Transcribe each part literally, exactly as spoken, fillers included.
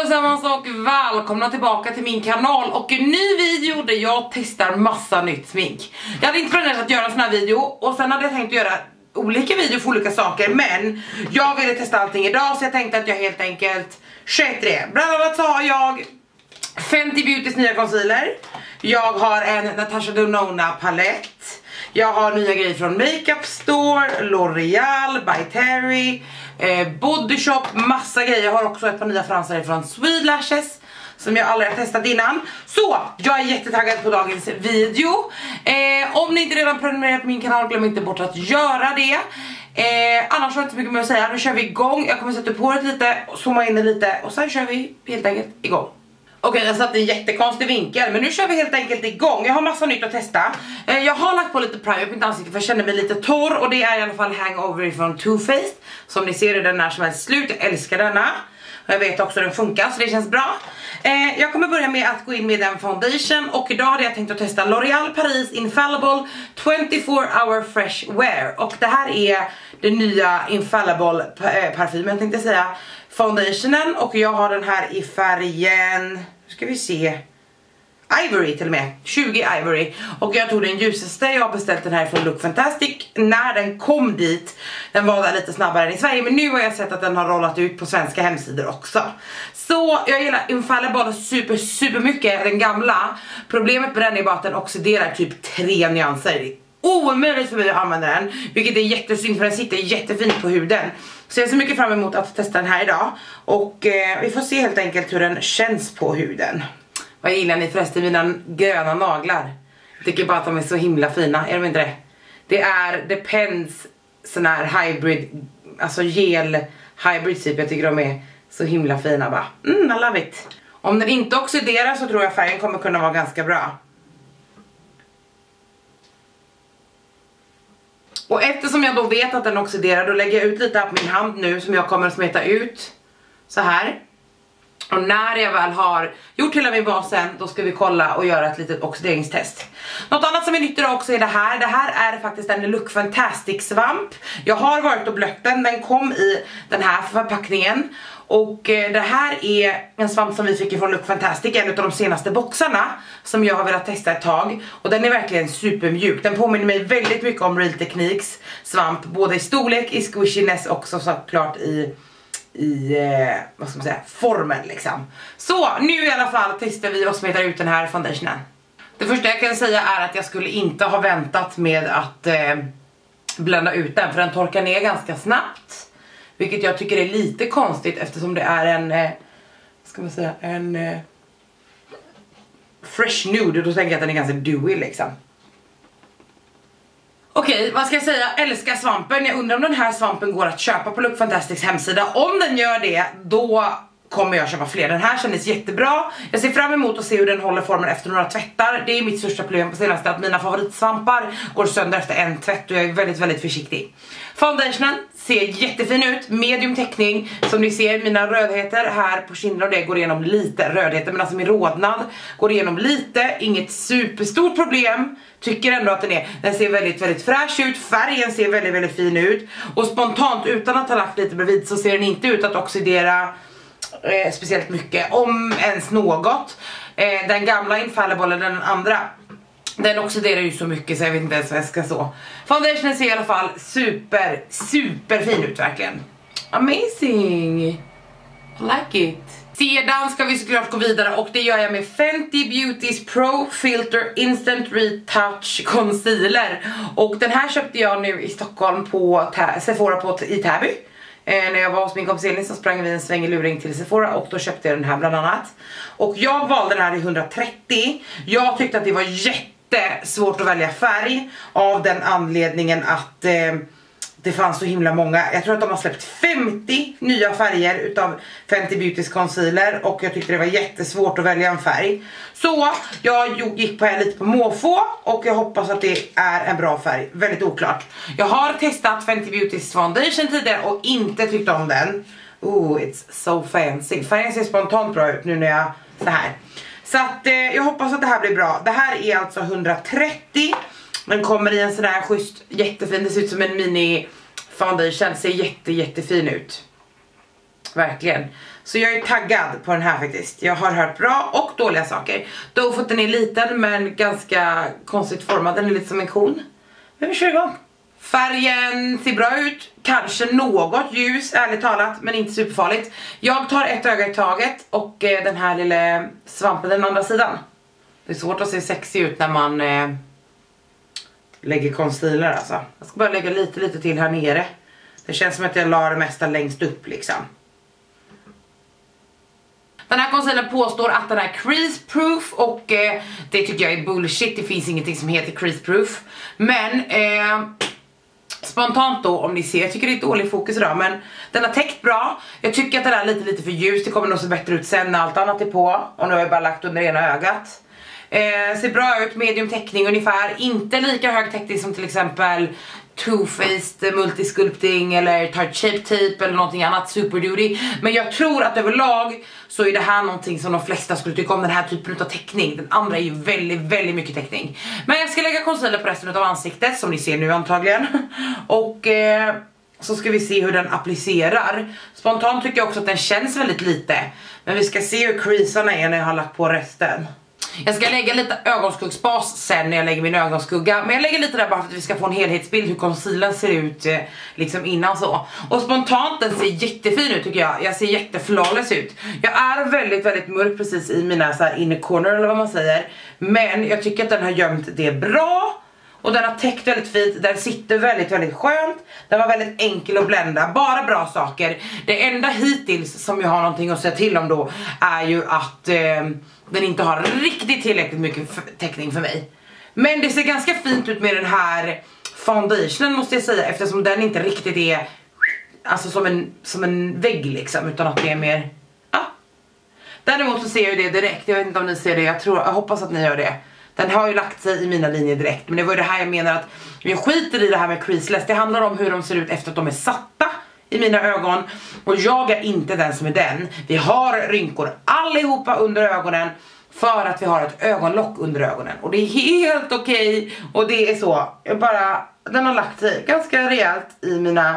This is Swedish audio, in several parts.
allesammans och välkomna tillbaka till min kanal och en ny video där jag testar massa nytt smink. Jag hade inte planerat att göra en sån här video och sen hade jag tänkt göra olika videor för olika saker, men jag ville testa allting idag så jag tänkte att jag helt enkelt sköter det. Bland annat så har jag Fenty Beautys nya concealer. Jag har en Natasha Denona palett. Jag har nya grejer från Makeup Store, L'Oreal, By Terry, eh, Body Shop, massa grejer. Jag har också ett par nya fransar från Sweet Lashes som jag aldrig har testat innan. Så, jag är jättetaggad på dagens video. eh, Om ni inte redan prenumererat på min kanal, glöm inte bort att göra det. eh, Annars har jag inte så mycket mer att säga. Nu kör vi igång, jag kommer sätta på det lite och zooma in det lite och sen kör vi helt enkelt igång. Okej, okay, jag satte en jättekonstig vinkel, men nu kör vi helt enkelt igång. Jag har massa nytt att testa. eh, Jag har lagt på lite primer på mitt ansikte för jag känner mig lite torr. Och det är i alla fall Hangover från Too Faced. Som ni ser är den när som helst slut, jag älskar denna. Och jag vet också att den funkar, så det känns bra. eh, Jag kommer börja med att gå in med en foundation. Och idag hade jag tänkt att testa L'Oreal Paris Infallible twenty-four hour Fresh Wear. Och det här är den nya Infallible parfymen, tänkte jag säga, foundationen, och jag har den här i färgen, nu ska vi se, Ivory till och med, tjugo Ivory. Och jag tog den ljusaste, jag har beställt den här från Look Fantastic. När den kom dit, den var där lite snabbare än i Sverige, men nu har jag sett att den har rollat ut på svenska hemsidor också. Så jag gillar Infallible super super mycket, den gamla. Problemet med den är bara att den oxiderar typ tre nyanser. Omöjligt för mig att använda den, vilket är jättesynd för den sitter jättefint på huden. Så jag ser mycket fram emot att testa den här idag. Och eh, vi får se helt enkelt hur den känns på huden. Vad gillar ni förresten mina gröna naglar? Jag tycker bara att de är så himla fina, är de inte det? Det är Depends sån här hybrid, alltså gel hybrid typ. Jag tycker de är så himla fina bara. Mm, I love it. Om den inte oxiderar så tror jag färgen kommer kunna vara ganska bra. Och eftersom jag då vet att den oxiderar, då lägger jag ut lite på min hand nu som jag kommer att smeta ut så här. Och när jag väl har gjort hela min basen, då ska vi kolla och göra ett litet oxideringstest. Något annat som är nytt idag också är det här. Det här är faktiskt en Look Fantastic svamp. Jag har varit och blött den, den kom i den här förpackningen. Och eh, det här är en svamp som vi fick från Look Fantastic, en av de senaste boxarna som jag har velat testa ett tag. Och den är verkligen supermjuk. Den påminner mig väldigt mycket om Real Techniques svamp, både i storlek, i squishiness och såklart i, i eh, vad ska man säga, formen liksom. Så nu i alla fall testar vi och smetar ut den här foundationen. Det första jag kan säga är att jag skulle inte ha väntat med att eh, blanda ut den, för den torkar ner ganska snabbt. Vilket jag tycker är lite konstigt eftersom det är en, eh, ska man säga, en eh, fresh nude. Och då tänker jag att den är ganska dewy liksom. Okej, vad ska jag säga? Älskar svampen. Jag undrar om den här svampen går att köpa på Look Fantastics hemsida. Om den gör det, då kommer jag köpa fler. Den här kändes jättebra. Jag ser fram emot att se hur den håller formen efter några tvättar. Det är mitt största problem på senaste, att mina favoritsvampar går sönder efter en tvätt och jag är väldigt, väldigt försiktig. Foundationen ser jättefin ut, medium täckning. Som ni ser, mina rödheter här på kinden och det går igenom lite rödheter, men alltså min rodnad går igenom lite, inget superstort problem. Tycker ändå att den är, den ser väldigt, väldigt fräsch ut. Färgen ser väldigt, väldigt fin ut. Och spontant, utan att ha lagt lite bredvid, så ser den inte ut att oxidera Eh, speciellt mycket, om ens något. eh, Den gamla Infallible, den andra, den oxiderar ju så mycket så jag vet inte ens vad jag ska så. Foundationen ser i alla fall super, super fin ut verkligen. Amazing, I like it. Sedan ska vi såklart gå vidare och det gör jag med Fenty Beautys Pro Filter Instant Retouch Concealer. Och den här köpte jag nu i Stockholm på Sephora på, i Täby. Eh, när jag var hos min kompis Elin så sprang vi en sväng i luring till Sephora och då köpte jag den här bland annat. Och jag valde den här i hundratrettio. Jag tyckte att det var jättesvårt att välja färg av den anledningen att eh, det fanns så himla många. Jag tror att de har släppt femtio nya färger utav Fenty Beautys concealer och jag tyckte det var jättesvårt att välja en färg. Så jag gick på här lite på måfå och jag hoppas att det är en bra färg. Väldigt oklart. Jag har testat Fenty Beautys foundation tidigare och inte tyckt om den. Oh, it's so fancy. Färgen ser spontant bra ut nu när jag så här. Så att eh, jag hoppas att det här blir bra. Det här är alltså hundratrettio. Den kommer i en sån här schysst, jättefin. Det ser ut som en mini foundation. Ser jätte, jättefin ut. Verkligen. Så jag är taggad på den här faktiskt. Jag har hört bra och dåliga saker. Då för att den är liten men ganska konstigt formad. Den är lite som en kon. Men vi kör igång. Färgen ser bra ut. Kanske något ljus, ärligt talat, men inte superfarligt. Jag tar ett öga i taget och eh, den här lilla svampen den andra sidan. Det är svårt att se sexy ut när man eh, lägger concealer alltså. Jag ska bara lägga lite lite till här nere. Det känns som att jag la det mesta längst upp liksom. Den här concealern påstår att den är crease proof och eh, det tycker jag är bullshit. Det finns ingenting som heter crease proof. Men eh, spontant då, om ni ser, jag tycker det är ett dåligt fokus idag, men den har täckt bra. Jag tycker att den är lite lite för ljus. Det kommer nog se bättre ut sen när allt annat är på. Och nu har jag bara lagt under ena ögat. Eh, ser bra ut, medium täckning ungefär. Inte lika hög täckning som till exempel Too Faced Multisculpting eller Tarte Shape Tape eller någonting annat Super Duty. Men jag tror att överlag så är det här någonting som de flesta skulle tycka om, den här typen av täckning. Den andra är ju väldigt, väldigt mycket täckning. Men jag ska lägga concealer på resten av ansiktet som ni ser nu antagligen. Och eh, så ska vi se hur den applicerar. Spontant tycker jag också att den känns väldigt lite. Men vi ska se hur creasarna är när jag har lagt på resten. Jag ska lägga lite ögonskuggsbas sen när jag lägger min ögonskugga. Men jag lägger lite där bara för att vi ska få en helhetsbild hur concealern ser ut eh, liksom innan så. Och spontant den ser jättefin ut tycker jag. Jag ser jätteflawless ut. Jag är väldigt väldigt mörk precis i mina så här inner corner eller vad man säger. Men jag tycker att den har gömt det bra. Och den har täckt väldigt fint. Den sitter väldigt väldigt skönt. Den var väldigt enkel att blända. Bara bra saker. Det enda hittills som jag har någonting att säga till om då är ju att eh, den inte har riktigt tillräckligt mycket täckning för mig. Men det ser ganska fint ut med den här foundationen måste jag säga. Eftersom den inte riktigt är alltså som en, som en vägg liksom. Utan att det är mer... Ja. Däremot så ser jag det direkt. Jag vet inte om ni ser det. Jag, tror, jag hoppas att ni gör det. Den har ju lagt sig i mina linjer direkt. Men det var ju det här jag menar att vi skiter i det här med creaseless. Det handlar om hur de ser ut efter att de är satta i mina ögon. Och jag är inte den som är den. Vi har rynkor allihopa under ögonen. För att vi har ett ögonlock under ögonen. Och det är helt okej. Okay, och det är så. Jag bara, den har lagt sig ganska rejält i mina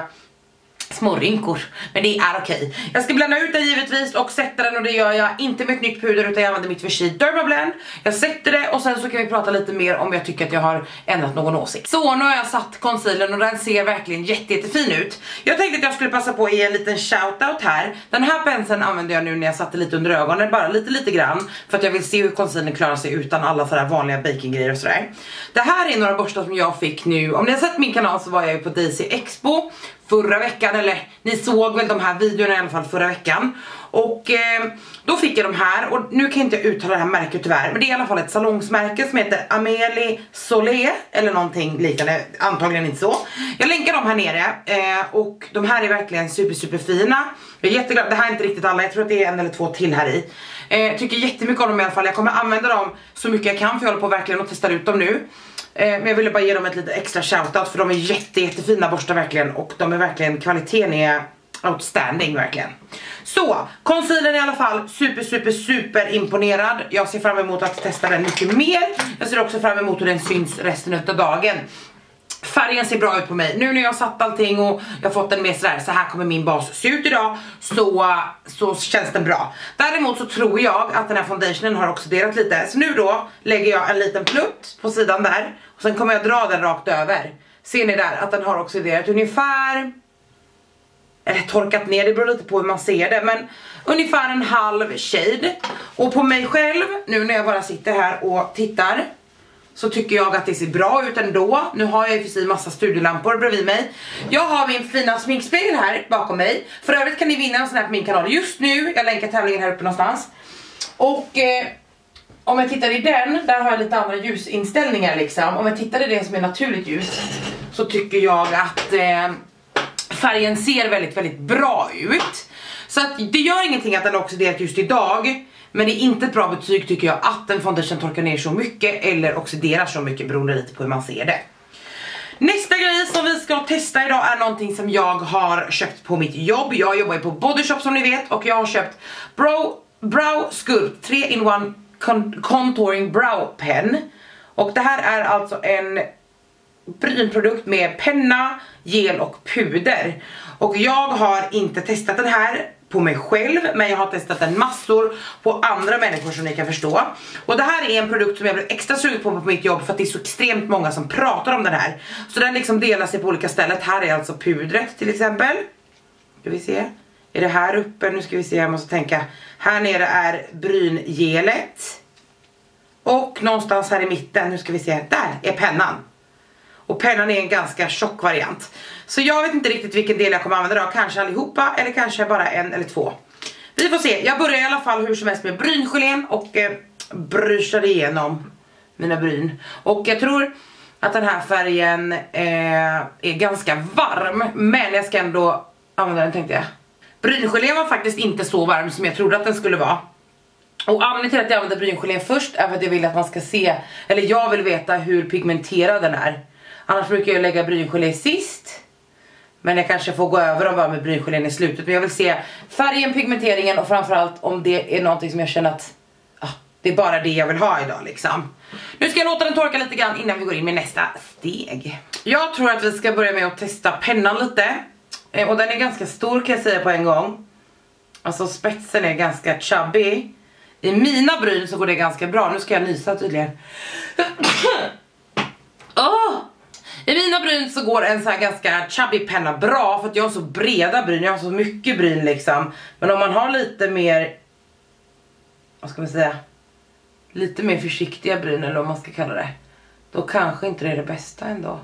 små rynkor. Men det är okej. Okay. Jag ska blanda ut den givetvis och sätta den, och det gör jag inte med ett nytt puder utan jag använder mitt Vichy Dermablend. Jag sätter det och sen så kan vi prata lite mer om jag tycker att jag har ändrat någon åsikt. Så nu har jag satt concealern och den ser verkligen jätte, jättefin ut. Jag tänkte att jag skulle passa på att ge en liten shoutout här. Den här penseln använde jag nu när jag satte lite under ögonen, bara lite lite grann. För att jag vill se hur concealern klarar sig utan alla sådär vanliga bakinggrejer och sådär. Det här är några borstar som jag fick nu. Om ni har sett min kanal så var jag ju på Daisy Expo förra veckan, eller ni såg väl de här videorna i alla fall förra veckan. Och eh, då fick jag de här, och nu kan jag inte uttala det här märket tyvärr, men det är i alla fall ett salongsmärke som heter Amélie Solé eller någonting liknande, antagligen inte så. Jag länkar dem här nere eh, och de här är verkligen super super fina. Jag är jätteglad, det här är inte riktigt alla, jag tror att det är en eller två till här i. eh, Tycker jättemycket om dem i alla fall, jag kommer använda dem så mycket jag kan för jag håller på verkligen och testar ut dem nu. Men jag ville bara ge dem ett lite extra shoutout för de är jätte, jättefina borstar verkligen. Och de är verkligen, kvaliteten är outstanding verkligen. Så, concealern i alla fall super, super, super imponerad. Jag ser fram emot att testa den mycket mer. Jag ser också fram emot hur den syns resten av dagen. Färgen ser bra ut på mig. Nu när jag har satt allting och jag har fått den med sådär, så här kommer min bas se ut idag, så, så känns den bra. Däremot så tror jag att den här foundationen har oxiderat lite. Så nu då lägger jag en liten plutt på sidan där. Och sen kommer jag dra den rakt över. Ser ni där att den har oxiderat ungefär, eller torkat ner, det beror lite på hur man ser det, men ungefär en halv shade. Och på mig själv, nu när jag bara sitter här och tittar, så tycker jag att det ser bra ut ändå. Nu har jag ju precis massa studiolampor bredvid mig. Jag har min fina sminkspegel här bakom mig. För övrigt kan ni vinna en sån här på min kanal just nu. Jag länkar tävlingen här uppe någonstans. Och eh, om jag tittar i den, där har jag lite andra ljusinställningar liksom. Om jag tittar i det som är naturligt ljus, så tycker jag att eh, färgen ser väldigt, väldigt bra ut. Så att det gör ingenting att den har oxiderat just idag. Men det är inte ett bra betyg tycker jag att en foundation torkar ner så mycket eller oxiderar så mycket, beroende lite på hur man ser det. Nästa grej som vi ska testa idag är någonting som jag har köpt på mitt jobb. Jag jobbar ju på Body Shop som ni vet, och jag har köpt Brow, Brow Sculpt tre in one Contouring Brow Pen. Och det här är alltså en brynprodukt med penna, gel och puder. Och jag har inte testat den här på mig själv, men jag har testat den massor på andra människor som ni kan förstå. Och det här är en produkt som jag blir extra sugen på på mitt jobb för att det är så extremt många som pratar om den här. Så den liksom delar sig på olika ställen. Här är alltså pudret till exempel. Ska vi se. Är det här uppe? Nu ska vi se, jag måste tänka. Här nere är bryngelet. Och någonstans här i mitten, nu ska vi se, där är pennan. Och pennan är en ganska tjock variant. Så jag vet inte riktigt vilken del jag kommer använda då. Kanske allihopa eller kanske bara en eller två. Vi får se, jag börjar i alla fall hur som helst med bryngelén. Och eh, bryschar igenom mina bryn. Och jag tror att den här färgen eh, är ganska varm. Men jag ska ändå använda den, tänkte jag. Bryngelén var faktiskt inte så varm som jag trodde att den skulle vara. Och anledningen till att jag använder bryngelén först är för att jag vill att man ska se, eller jag vill veta hur pigmenterad den är. Annars brukar jag lägga bryngelé sist. Men jag kanske får gå över dem bara med bryngelén i slutet. Men jag vill se färgen, pigmenteringen och framförallt om det är någonting som jag känner att ah, det är bara det jag vill ha idag liksom. Nu ska jag låta den torka lite grann innan vi går in med nästa steg. Jag tror att vi ska börja med att testa pennan lite. eh, Och den är ganska stor kan jag säga på en gång. Alltså spetsen är ganska chubby. I mina bryn så går det ganska bra. Nu ska jag nysa tydligen. oh! I mina bryn så går en så här ganska chubby penna bra. För att jag har så breda bryn. Jag har så mycket bryn liksom. Men om man har lite mer, vad ska man säga, lite mer försiktiga bryn eller vad man ska kalla det, då kanske inte det är det bästa ändå.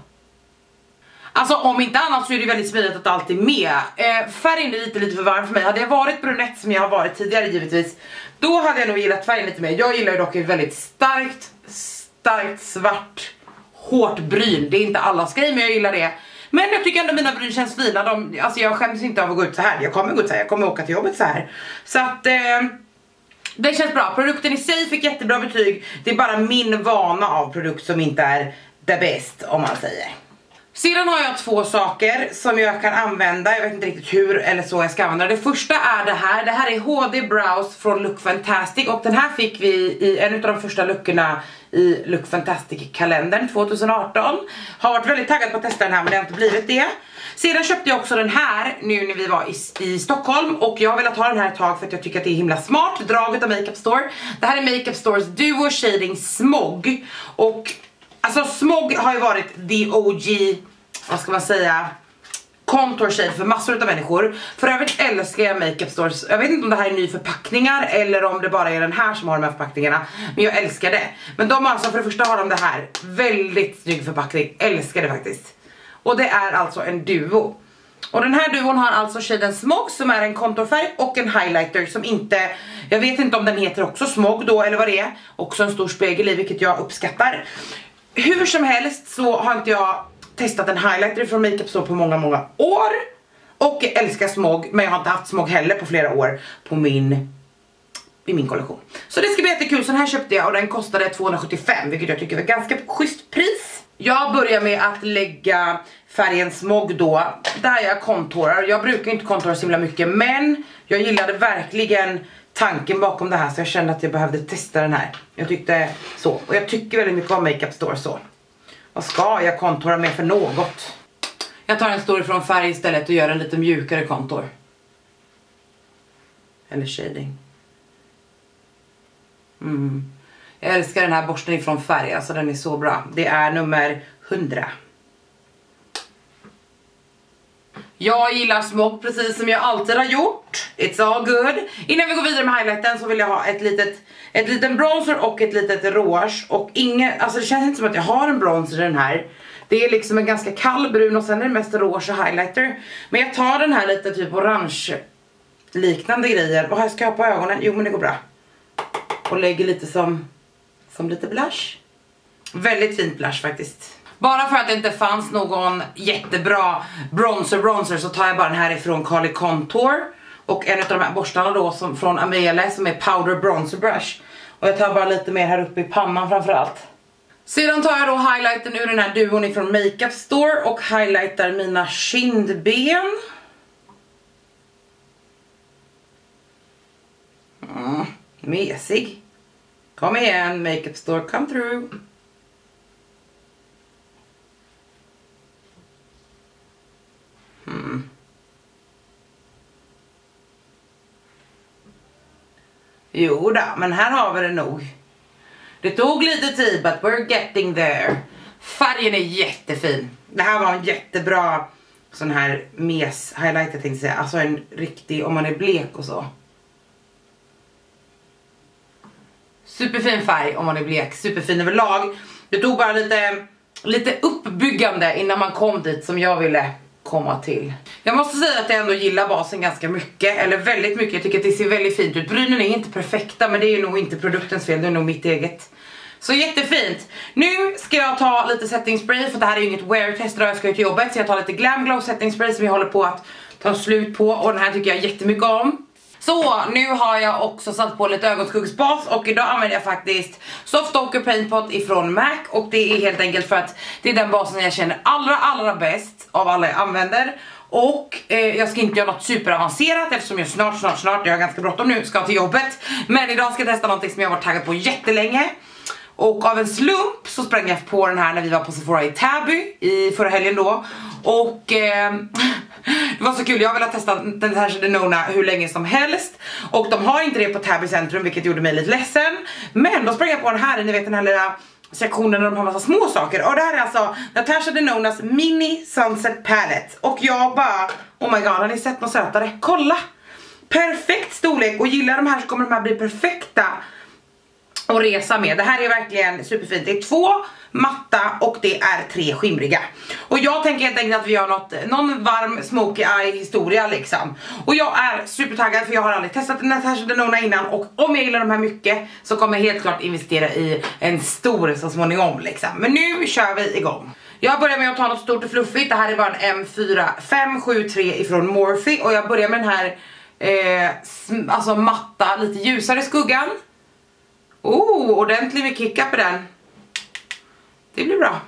Alltså om inte annat så är det väldigt smidigt att allt är med. eh, Färgen är lite, lite för varm för mig. Hade jag varit brunett som jag har varit tidigare givetvis, då hade jag nog gillat färgen lite mer. Jag gillar ju dock ett väldigt starkt, starkt svart, hårt bryn. Det är inte allas grej, men jag gillar det. Men jag tycker ändå mina bryn känns fina. De, alltså jag skäms inte av att gå ut så här. Jag kommer gå ut så här, jag kommer åka till jobbet så här. Så att eh, det känns bra. Produkten i sig fick jättebra betyg. Det är bara min vana av produkt som inte är the best, om man säger. Sedan har jag två saker som jag kan använda. Jag vet inte riktigt hur eller så jag ska använda. Det första är det här. Det här är H D Brows från Look Fantastic. Och den här fick vi i en av de första luckorna i Look Fantastic-kalendern tjugo arton. Har varit väldigt taggad på att testa den här, men det har inte blivit det. Sedan köpte jag också den här nu när vi var i, i Stockholm. Och jag har velat ha den här ett tag för att jag tycker att det är himla smart. Draget av Makeup Store. Det här är Makeup Stores Duo Shading Smog. Och alltså smog har ju varit the O G, vad ska man säga, contour shade för massor av människor. För övrigt älskar jag Makeup Stores. Jag vet inte om det här är ny förpackningar eller om det bara är den här som har de här förpackningarna. Men jag älskar det. Men de alltså, för det första har de det här. Väldigt snygg förpackning. Älskar det faktiskt. Och det är alltså en duo. Och den här duon har alltså shaden Smog som är en contourfärg och en highlighter som inte, jag vet inte om den heter också Smog då eller vad det är. Också en stor spegel i, vilket jag uppskattar. Hur som helst så har inte jag testat en highlighter från Makeup Store på många, många år. Och jag älskar smog, men jag har inte haft smog heller på flera år på min, i min kollektion. Så det ska bli jättekul. Så den här köpte jag och den kostade tvåhundrasjuttiofem, vilket jag tycker var ganska schysst pris. Jag börjar med att lägga färgen smog då, där jag kontourar. Jag brukar inte kontora så himla mycket, men jag gillade verkligen tanken bakom det här, så jag kände att jag behövde testa den här. Jag tyckte så, och jag tycker väldigt mycket om Makeup Store så. Vad ska jag kontora med för något? Jag tar en stor från färg istället och gör en lite mjukare kontor. Eller shading. Mm. Jag älskar den här borsten ifrån färg, alltså den är så bra. Det är nummer hundra. Jag gillar smog precis som jag alltid har gjort. It's all good. Innan vi går vidare med highlighten så vill jag ha ett litet, ett litet bronzer och ett litet rouge. Och ingen, alltså det känns inte som att jag har en bronzer i den här. Det är liksom en ganska kall brun och sen är det mest rouge och highlighter. Men jag tar den här lite typ orange liknande grejer. Vad ska jag ha på ögonen? Jo, men det går bra. Och lägger lite som, som lite blush. Väldigt fint blush faktiskt. Bara för att det inte fanns någon jättebra bronzer bronzer så tar jag bara den här ifrån Carly Contour. Och en av de här borstarna då som, från Amelia som är Powder Bronzer Brush. Och jag tar bara lite mer här uppe i pannan framförallt. Sedan tar jag då highlighten ur den här duon ifrån Makeup Store och highlightar mina kindben. Mm, mesig. Kom igen, Makeup Store, come through. Hmm. Jo då, men här har vi det nog. Det tog lite tid, but we're getting there. Färgen är jättefin. Det här var en jättebra sån här mes highlighter tänkte jag säga. Alltså en riktig, om man är blek och så. Superfin färg om man är blek, superfin överlag. Det tog bara lite, lite uppbyggande innan man kom dit som jag ville komma till. Jag måste säga att jag ändå gillar basen ganska mycket, eller väldigt mycket. Jag tycker att det ser väldigt fint ut. Brynen är inte perfekta, men det är nog inte produktens fel, det är nog mitt eget. Så jättefint. Nu ska jag ta lite setting spray, för det här är ju inget wear test då jag ska ut till jobbet. Så jag tar lite Glam Glow setting spray som jag håller på att ta slut på, och den här tycker jag jättemycket om. Så nu har jag också satt på lite ögonskuggsbas, och idag använder jag faktiskt Soft Ochre Paint Pot ifrån MAC. Och det är helt enkelt för att det är den basen jag känner allra allra bäst av alla jag använder. Och eh, jag ska inte göra något superavancerat eftersom jag snart snart snart, jag har ganska bråttom nu, ska till jobbet. Men idag ska jag testa någonting som jag har varit taggad på jättelänge. Och av en slump så sprang jag på den här när vi var på Sephora i Täby i förra helgen då. Och eh, det var så kul, jag ville testa den här Denona hur länge som helst. Och de har inte det på Täby centrum, vilket gjorde mig lite ledsen. Men då sprang jag på den här, ni vet den här lilla sektionen där de har massa små saker. Och det här är alltså Natasha Denonas Mini Sunset Palette. Och jag bara, oh my god, har ni sett något sötare? Kolla! Perfekt storlek, och gillar de här så kommer de här bli perfekta och resa med. Det här är verkligen superfint. Det är två matta och det är tre skimriga. Och jag tänker helt enkelt att vi gör något, någon varm smoky eye historia liksom. Och jag är supertaggad för jag har aldrig testat Natasha Denona innan. Och om jag gillar de här mycket så kommer jag helt klart investera i en stor så småningom liksom. Men nu kör vi igång. Jag börjar med att ta något stort och fluffigt. Det här är bara en M fyra fem sju tre ifrån Morphe. Och jag börjar med den här eh, alltså matta, lite ljusare skuggan. Oh, ordentligt med kick-up i den. Det blir bra.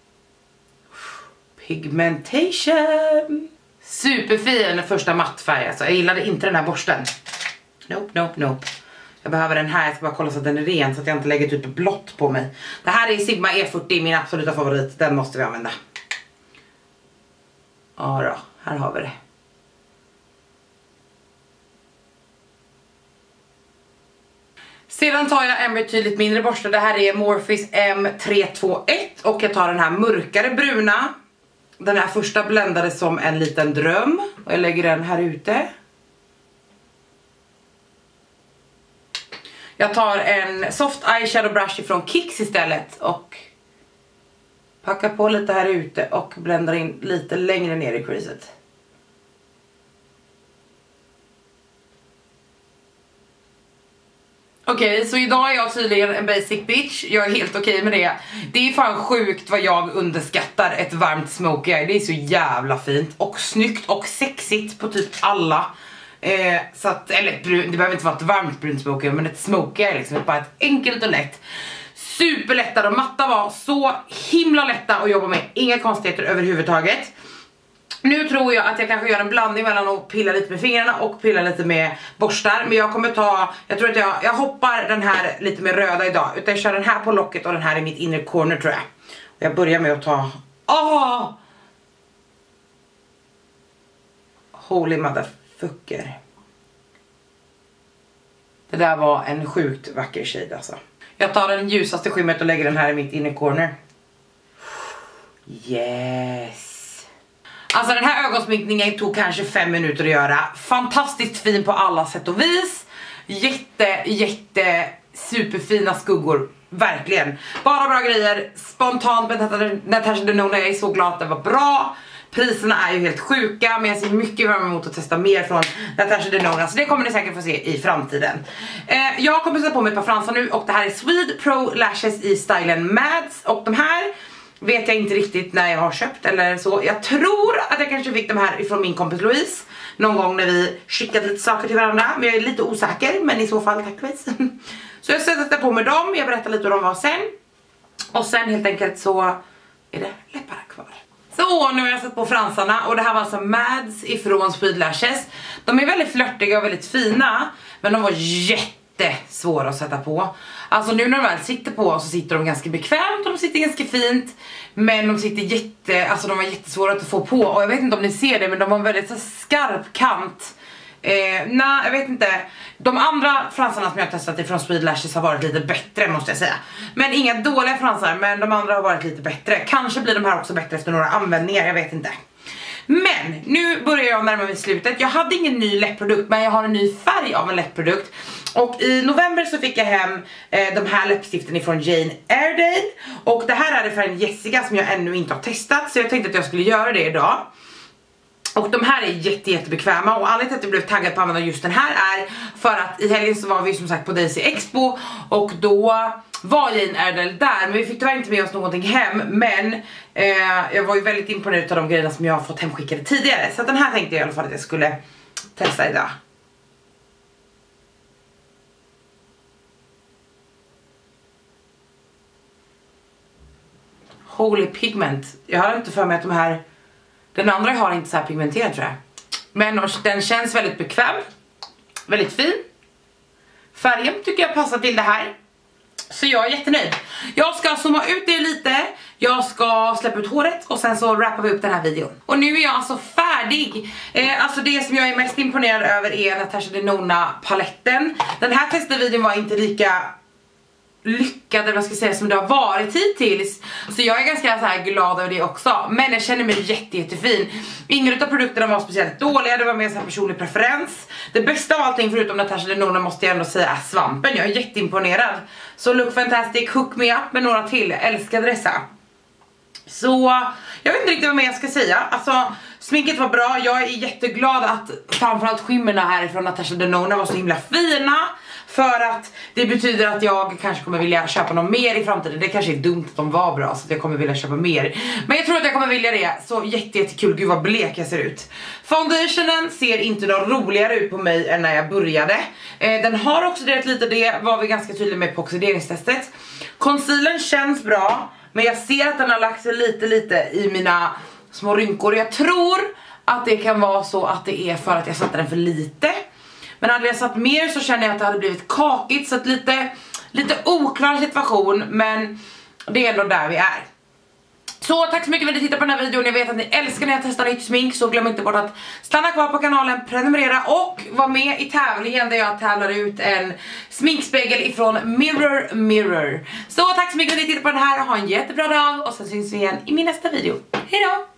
Pigmentation. Superfin första mattfärg alltså. Jag gillade inte den här borsten. Nope, nope, nope. Jag behöver den här, jag ska bara kolla så att den är ren så att jag inte lägger typ blått på mig. Det här är Sigma E fyrtio, min absoluta favorit. Den måste vi använda. Ja då, här har vi det. Sedan tar jag en betydligt mindre borste. Det här är Morphes M tre två ett. Och jag tar den här mörkare bruna. Den här första bländade som en liten dröm. Och jag lägger den här ute. Jag tar en soft eyeshadow brush ifrån Kicks istället. Och packar på lite här ute. Och bländar in lite längre ner i creaset. Okej, okay, så idag är jag tydligen en basic bitch. Jag är helt okej okay med det. Det är fan sjukt vad jag underskattar ett varmt smoky eye. Det är så jävla fint och snyggt och sexigt på typ alla. eh, så att, eller brun, det behöver inte vara ett varmt brunt smoky, men ett smoky eye liksom, bara ett enkelt och lätt. Superlätta, och matta var så himla lätta att jobba med. Inga konstigheter överhuvudtaget. Nu tror jag att jag kanske gör en blandning mellan att pilla lite med fingrarna och pilla lite med borstar. Men jag kommer ta, jag tror att jag, jag hoppar den här lite med röda idag. Utan jag kör den här på locket och den här i mitt inner corner tror jag. Och jag börjar med att ta, åh! Holy motherfucker. Det där var en sjukt vacker shade alltså. Jag tar den ljusaste skimmet och lägger den här i mitt inner corner. Yes. Alltså den här ögonsminkningen tog kanske fem minuter att göra. Fantastiskt fin på alla sätt och vis. Jätte, jätte superfina skuggor. Verkligen. Bara bra grejer. Spontant med Natasha Denona. Jag är så glad att det var bra. Priserna är ju helt sjuka. Men jag ser mycket fram emot att testa mer från Natasha Denona. Så det kommer ni säkert få se i framtiden. eh, Jag kommer sätta på mig ett par fransar nu. Och det här är Swede Pro Lashes i stylen Mads. Och de här vet jag inte riktigt när jag har köpt eller så. Jag tror att jag kanske fick de här ifrån min kompis Louise någon gång när vi skickade lite saker till varandra. Men jag är lite osäker, men i så fall tack Louise. Så jag sätter på med dem, jag berättar lite hur de var sen. Och sen helt enkelt så är det läppar kvar. Så nu har jag satt på fransarna. Och det här var alltså Mads ifrån Swede Lashes. De är väldigt flörtiga och väldigt fina. Men de var jättesvåra att sätta på. Alltså nu när de väl sitter på så sitter de ganska bekvämt och de sitter ganska fint. Men de sitter jätte, alltså de var jättesvåra att få på. Och jag vet inte om ni ser det, men de har en väldigt så skarp kant eh, nej jag vet inte. De andra fransarna som jag har testat ifrån Speed Lashes har varit lite bättre måste jag säga. Men inga dåliga fransar, men de andra har varit lite bättre. Kanske blir de här också bättre efter några användningar, jag vet inte. Men nu börjar jag närma mig slutet. Jag hade ingen ny läppprodukt, men jag har en ny färg av en läppprodukt. Och i november så fick jag hem eh, de här läppstiften ifrån Jane Airedale. Och det här är det färgen Jessica som jag ännu inte har testat, så jag tänkte att jag skulle göra det idag. Och de här är jätte, jätte bekväma. Och anledningen till att jag blev taggad på att använda just den här är för att i helgen så var vi som sagt på Daisy Expo. Och då var Jane Airedale där. Men vi fick tyvärr inte med oss någonting hem. Men eh, jag var ju väldigt imponerad av de grejerna som jag har fått hemskickade tidigare. Så att den här tänkte jag i alla fall att jag skulle testa idag. Holy pigment. Jag har inte för mig att de här... Den andra har inte så här pigmenterad tror jag. Men den känns väldigt bekväm. Väldigt fin. Färgen tycker jag passar till det här. Så jag är jättenöjd. Jag ska zooma ut det lite. Jag ska släppa ut håret. Och sen så wrappar vi upp den här videon. Och nu är jag alltså färdig. eh, Alltså det som jag är mest imponerad över är Natasha Denona paletten. Den här testvideon var inte lika lyckad, vad ska jag säga, som det har varit hittills. Så jag är ganska så här glad över det också. Men jag känner mig jätte, jättefin. Ingen av produkterna var speciellt dåliga. Det var mer så här personlig preferens. Det bästa av allting förutom Natasha Denona måste jag ändå säga är svampen. Jag är jätteimponerad. Så Look Fantastic, Hook Me Up med några till. Jag älskade dessa. Så jag vet inte riktigt vad mer jag ska säga. Alltså sminket var bra. Jag är jätteglad att framförallt skimmerna här från Natasha Denona var så himla fina. För att det betyder att jag kanske kommer vilja köpa någon mer i framtiden. Det kanske är dumt att de var bra så att jag kommer vilja köpa mer. Men jag tror att jag kommer vilja det. Så jätte, jättekul. Gud vad blek jag ser ut. Foundationen ser inte något roligare ut på mig än när jag började. eh, Den har oxiderat lite, det var vi ganska tydliga med på oxideringstestet. Concealern känns bra, men jag ser att den har lagt sig lite lite i mina små rynkor. Jag tror att det kan vara så att det är för att jag satte den för lite. Men hade jag satt mer så känner jag att det hade blivit kakigt. Så att lite, lite oklar situation. Men det är ändå där vi är. Så tack så mycket för att ni tittade på den här videon. Jag vet att ni älskar när jag testar nytt smink. Så glöm inte bort att stanna kvar på kanalen, prenumerera och var med i tävlingen där jag tävlar ut en sminkspegel ifrån Mirror Mirror. Så tack så mycket för att ni tittade på den här. Ha en jättebra dag och så syns vi igen i min nästa video. Hej då!